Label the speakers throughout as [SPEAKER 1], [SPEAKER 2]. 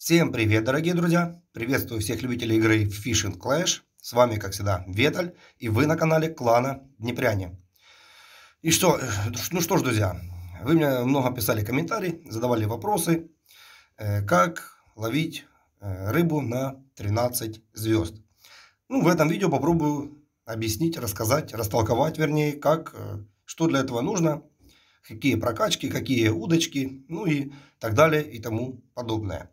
[SPEAKER 1] Всем привет, дорогие друзья! Приветствую всех любителей игры Fishing Clash. С вами, как всегда, Веталь, и вы на канале клана Днепряне. И что, ну что ж, друзья, вы мне много писали комментарии, задавали вопросы, как ловить рыбу на 13 звезд. Ну, в этом видео попробую объяснить, рассказать, растолковать, вернее, что для этого нужно, какие прокачки, какие удочки, ну и так далее и тому подобное.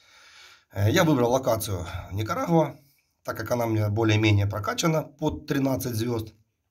[SPEAKER 1] Я выбрал локацию Никарагуа, так как она мне более-менее прокачана под 13 звезд.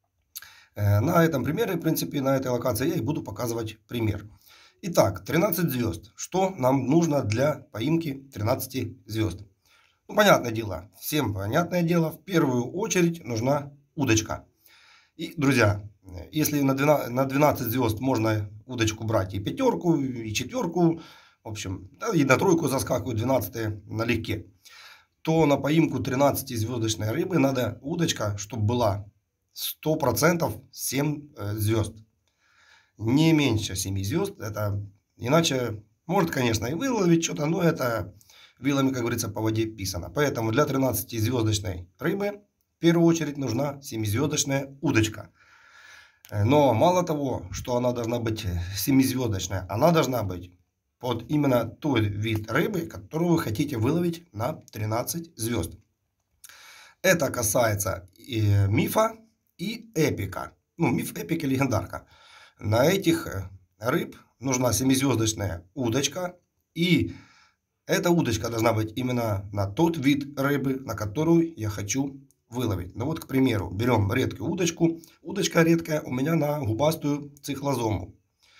[SPEAKER 1] На этом примере, в принципе, на этой локации я и буду показывать пример. Итак, 13 звезд. Что нам нужно для поимки 13 звезд? Ну, понятное дело, всем понятное дело, в первую очередь нужна удочка. И, друзья, если на 12 звезд можно удочку брать и пятерку, и четверку, в общем, да, и на тройку заскакивают 12 налегке, то на поимку 13-звездочной рыбы надо удочка, чтобы была 100% 7 звезд. Не меньше 7 звезд. Это, иначе, может, конечно, и выловить что-то, но это вилами, как говорится, по воде писано. Поэтому для 13-звездочной рыбы в первую очередь нужна 7-звездочная удочка. Но мало того, что она должна быть 7-звездочная, она должна быть под именно тот вид рыбы, которую вы хотите выловить на 13 звезд. Это касается и мифа, и эпика. Ну, миф, эпик и легендарка. На этих рыб нужна 7-звездочная удочка. И эта удочка должна быть именно на тот вид рыбы, на которую я хочу выловить. Ну вот, к примеру, берем редкую удочку. Удочка редкая у меня на губастую цихлозому.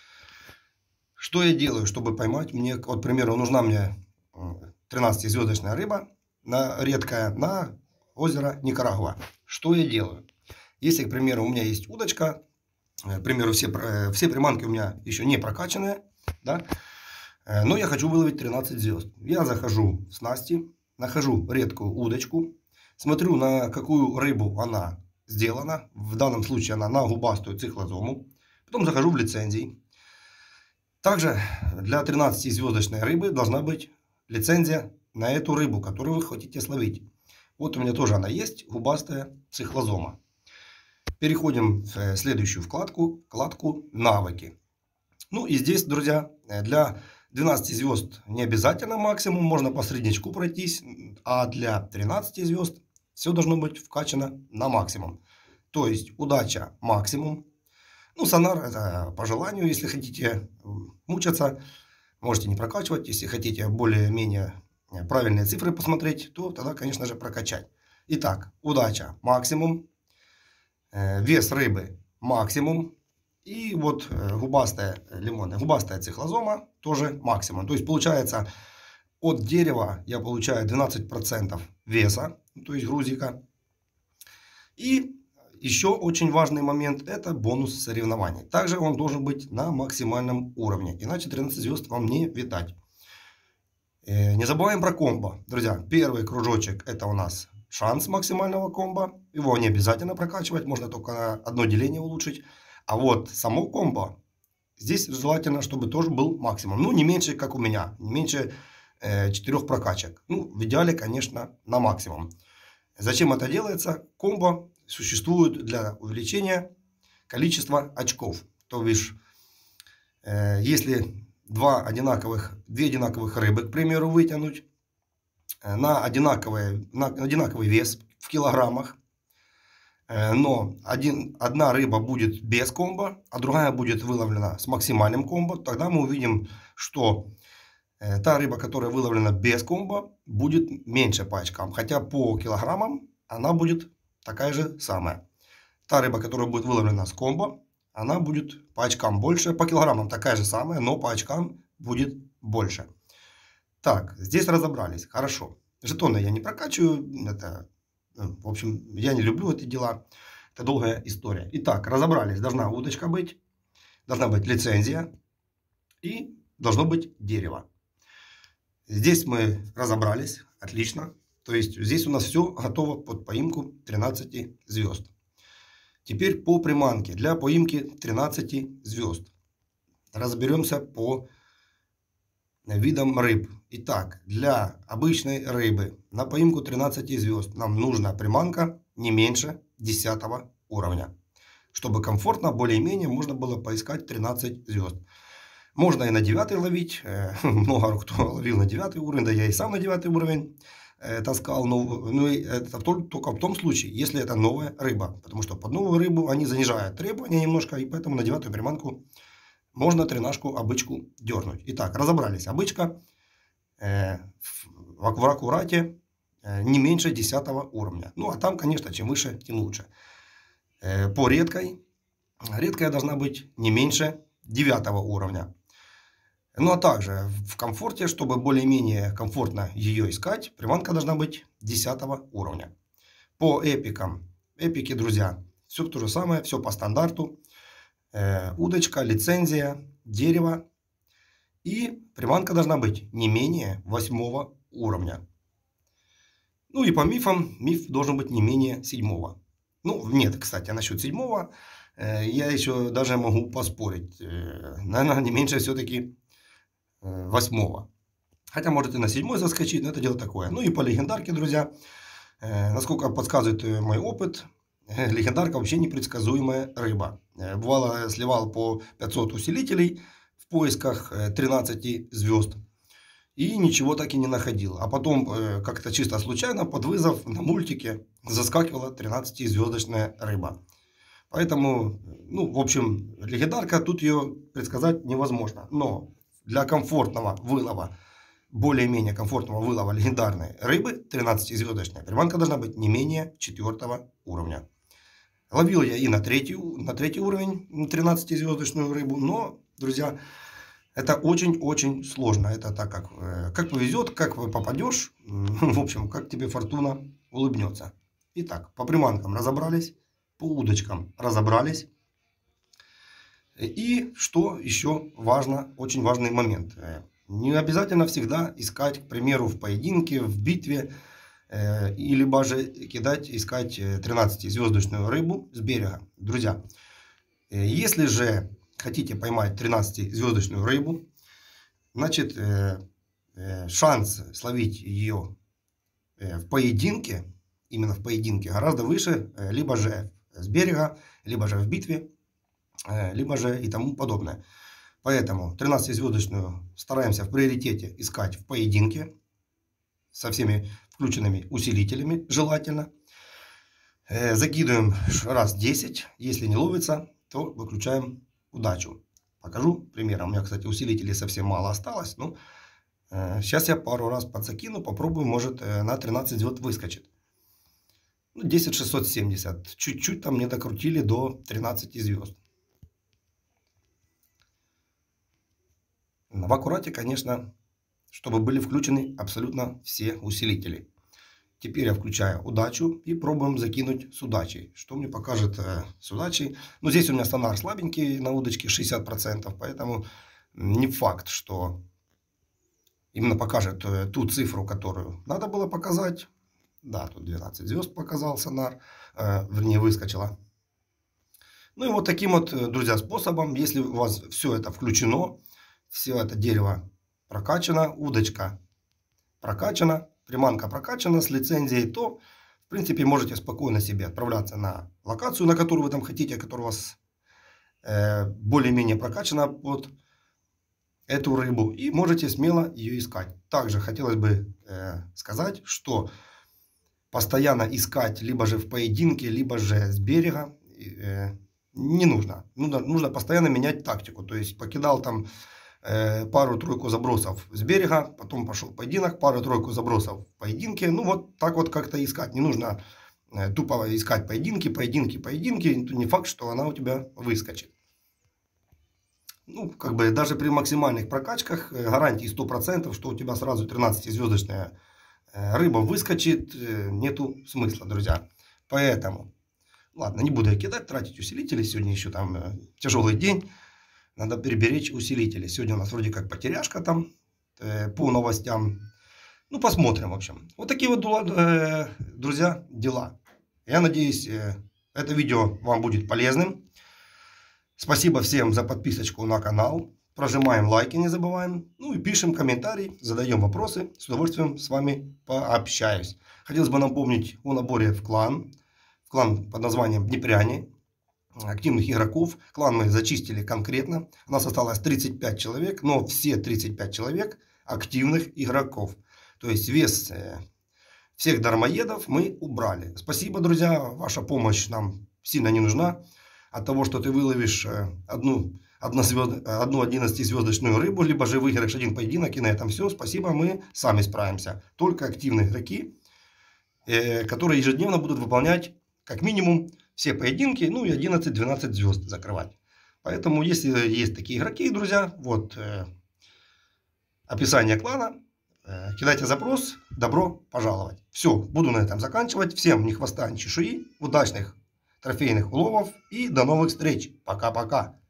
[SPEAKER 1] Что я делаю, чтобы поймать? Мне, вот, к примеру, нужна мне 13-звездочная рыба, редкая, на озеро Никарагуа. Что я делаю? Если, к примеру, у меня есть удочка, к примеру, все приманки у меня еще не прокачанные, да, но я хочу выловить 13 звезд. Я захожу в снасти, нахожу редкую удочку, смотрю, на какую рыбу она сделана. В данном случае она на губастую цихлозому. Потом захожу в лицензии. Также для 13-звездочной рыбы должна быть лицензия на эту рыбу, которую вы хотите словить. Вот у меня тоже она есть, губастая цихлозома. Переходим в следующую вкладку «Навыки». Ну и здесь, друзья, для 12 звезд не обязательно максимум, можно по среднячку пройтись, а для 13 звезд все должно быть вкачано на максимум. То есть удача максимум. Ну, сонар это по желанию, если хотите мучаться, можете не прокачивать. Если хотите более-менее правильные цифры посмотреть, то тогда, конечно же, прокачать. Итак, удача максимум, вес рыбы максимум. И вот губастая цихлозома тоже максимум. То есть получается от дерева я получаю 12% веса, то есть грузика. И еще очень важный момент – это бонус соревнований. Также он должен быть на максимальном уровне, иначе 13 звезд вам не видать. Не забываем про комбо. Друзья, первый кружочек – это у нас шанс максимального комбо. Его не обязательно прокачивать, можно только на одно деление улучшить. А вот само комбо, здесь желательно, чтобы тоже был максимум. Ну, не меньше, как у меня, не меньше 4 прокачек. Ну, в идеале, конечно, на максимум. Зачем это делается? Комбо существует для увеличения количества очков. То бишь, если две одинаковых рыбы, к примеру, вытянуть на одинаковый вес в килограммах, но одна рыба будет без комбо, а другая будет выловлена с максимальным комбо, тогда мы увидим, что та рыба, которая выловлена без комбо, будет меньше по очкам, хотя по килограммам она будет такая же самая. Та рыба, которая будет выловлена с комбо, она будет по очкам больше, по килограммам такая же самая, но по очкам будет больше. Так, здесь разобрались, хорошо. Жетоны я не прокачиваю, это, в общем, я не люблю эти дела, это долгая история. Итак, разобрались, должна удочка быть, должна быть лицензия и должно быть дерево. Здесь мы разобрались, отлично. То есть здесь у нас все готово под поимку 13 звезд. Теперь по приманке. Для поимки 13 звезд разберемся по видам рыб. Итак, для обычной рыбы на поимку 13 звезд нам нужна приманка не меньше 10 уровня, чтобы комфортно, более-менее, можно было поискать 13 звезд. Можно и на 9 ловить, много кто ловил на 9 уровень, да я и сам на 9 уровень таскал, но это только в том случае, если это новая рыба, потому что под новую рыбу они занижают требования немножко, и поэтому на 9 приманку можно тренажку, обычку дернуть. Итак, разобрались. Обычка в аккурате не меньше 10 уровня. Ну, а там, конечно, чем выше, тем лучше. По редкой должна быть не меньше 9 уровня. Ну, а также в комфорте, чтобы более-менее комфортно ее искать, приманка должна быть 10 уровня. По эпикам. Эпики, друзья, все то же самое, все по стандарту. Удочка, лицензия, дерево. И приманка должна быть не менее 8 уровня. Ну и по мифам, миф должен быть не менее 7. Ну, нет, кстати, насчет 7 я еще даже могу поспорить. Наверное, не меньше все-таки 8. Хотя может и на 7 заскочить, но это дело такое. Ну и по легендарке, друзья, насколько подсказывает мой опыт, легендарка вообще непредсказуемая рыба. Бывало, сливал по 500 усилителей в поисках 13 звезд и ничего так и не находил. А потом как-то чисто случайно под вызов на мультике заскакивала 13-звездочная рыба. Поэтому, ну, в общем, легендарка, тут ее предсказать невозможно. Но для комфортного вылова, более-менее комфортного вылова легендарной рыбы 13-звездочная приманка должна быть не менее 4 уровня. Ловил я и на третий уровень 13-звездочную рыбу, но, друзья, это очень-очень сложно. Это так, как повезет, как попадешь, в общем, как тебе фортуна улыбнется. Итак, по приманкам разобрались, по удочкам разобрались. И что еще важно, очень важный момент. Не обязательно всегда искать, к примеру, в поединке, в битве, или либо же искать 13-звездочную рыбу с берега. Друзья, если же хотите поймать 13-звездочную рыбу, значит, шанс словить ее в поединке, именно в поединке, гораздо выше, либо же с берега, либо же в битве, либо же и тому подобное. Поэтому 13-звездочную стараемся в приоритете искать в поединке, со всеми включенными усилителями желательно. Закидываем раз 10, если не ловится, то выключаем удачу. Покажу примером. У меня, кстати, усилителей совсем мало осталось, но сейчас я пару раз подзакину, попробую, может на 13 звезд выскочит. 10670, чуть-чуть там не докрутили до 13 звезд. В аккурате, конечно, чтобы были включены абсолютно все усилители. Теперь я включаю удачу и пробуем закинуть с удачей. Что мне покажет с удачей? Ну, здесь у меня сонар слабенький на удочке, 60%, поэтому не факт, что именно покажет ту цифру, которую надо было показать. Да, тут 12 звезд показал сонар, вернее, выскочила. Ну и вот таким вот, друзья, способом, если у вас все это включено, все это дерево прокачано, удочка прокачана, приманка прокачана с лицензией, то, в принципе, можете спокойно себе отправляться на локацию, на которую вы там хотите, которая у вас более-менее прокачана под эту рыбу, и можете смело ее искать. Также хотелось бы сказать, что постоянно искать либо же в поединке, либо же с берега не нужно. Нужно постоянно менять тактику. То есть покидал там пару-тройку забросов с берега, потом пошел поединок, пару-тройку забросов в поединке. Ну вот так вот как-то искать. Не нужно тупо искать поединки. Не факт, что она у тебя выскочит. Ну, как бы даже при максимальных прокачках гарантии 100%, что у тебя сразу 13-звездочная рыба выскочит, нету смысла, друзья. Поэтому, ладно, не буду я кидать, тратить усилители. Сегодня еще там тяжелый день. Надо приберечь усилители. Сегодня у нас вроде как потеряшка там по новостям. Ну, посмотрим, в общем. Вот такие вот, друзья, дела. Я надеюсь, это видео вам будет полезным. Спасибо всем за подписочку на канал. Прожимаем лайки, не забываем. Ну и пишем комментарии, задаем вопросы. С удовольствием с вами пообщаюсь. Хотелось бы напомнить о наборе в клан. В клан под названием Днепряне. Активных игроков. Клан мы зачистили конкретно. У нас осталось 35 человек, но все 35 человек активных игроков. То есть вес всех дармоедов мы убрали. Спасибо, друзья. Ваша помощь нам сильно не нужна. От того, что ты выловишь одну 11-звездочную рыбу, либо же выиграешь один поединок, и на этом все. Спасибо, мы сами справимся. Только активные игроки, которые ежедневно будут выполнять как минимум все поединки, ну и 11-12 звезд закрывать. Поэтому, если есть такие игроки, друзья, вот описание клана, кидайте запрос, добро пожаловать. Все, буду на этом заканчивать. Всем ни хвоста, ни чешуи, удачных трофейных уловов и до новых встреч. Пока-пока.